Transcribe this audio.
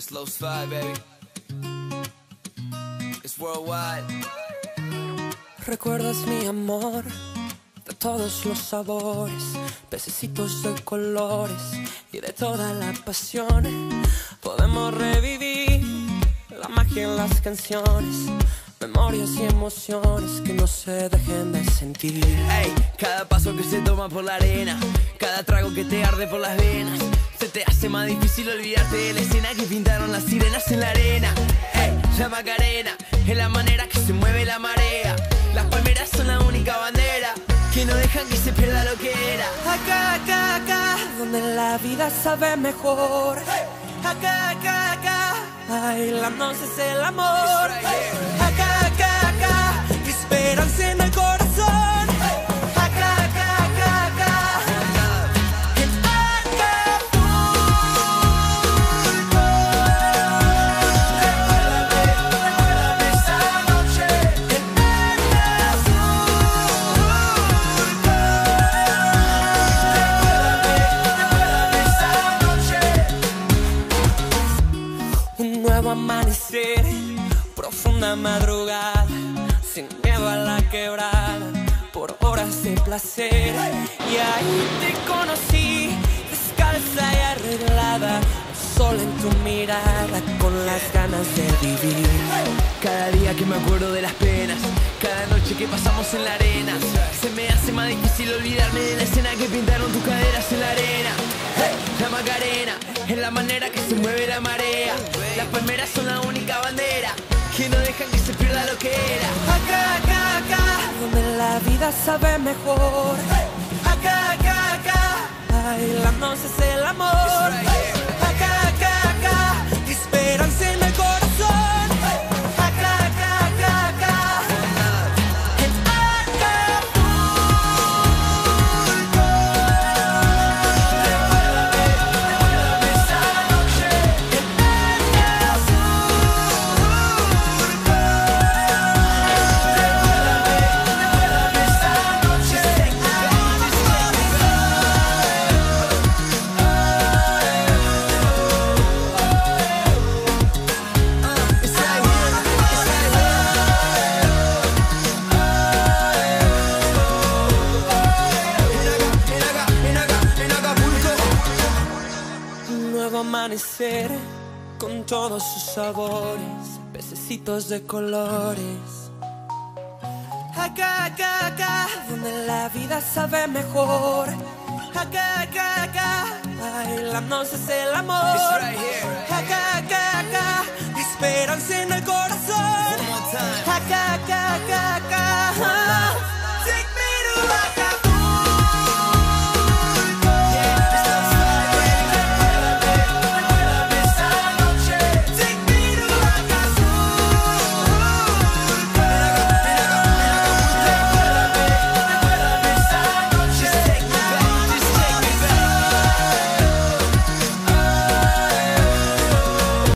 Slow slide, baby. It's worldwide. Recuerdas mi amor de todos los sabores, pececitos de colores y de toda la pasión. Podemos revivir la magia en las canciones, memorias y emociones que no se dejen de sentir. Ey, cada paso que se toma por la arena, cada trago que te arde por las venas, se te hace más difícil olvidarte de la escena que pintaron las sirenas en la arena. Ey, la Macarena es la manera que se mueve la marea. Las palmeras son la única bandera que no dejan que se pierda lo que era. Acá, acá, acá, donde la vida sabe mejor. Acá, acá, acá, bailamos es el amor. Acá, acá, acá, esperanza en el corazón. Acá, acá, acá, acá, en Acapulco. Recuérdame esa noche en Recuérdame esa noche. Un nuevo amanecer, profunda madrugada, sin miedo a la quebrada, por horas de placer. Y ahí te conocí, descalza y arreglada, sol en tu mirada, con las ganas de vivir. Cada día que me acuerdo de las penas, cada noche que pasamos en la arena, se me hace más difícil olvidarme de la escena que pintaron tus caderas en la arena. Hey, la Macarena es la manera que se mueve la marea. Las palmeras son la única bandera que no dejan que se pierda lo que era. Acá, acá, acá, donde la vida sabe mejor. Acá, acá, acá, bailamos es el amor. Acá, acá, acá, esperanza en el corazón. Acá, acá, acá, acá, en Acapulco. Recuérdame esa noche en Recuérdame esa noche en Un nuevo amanecer con todos sus sabores, pececitos de colores. Acá, acá, acá, donde la vida sabe mejor. Acá, acá, acá, bailamos es el amor. Acá, acá, acá, esperanza en el corazón. Acá, acá, acá.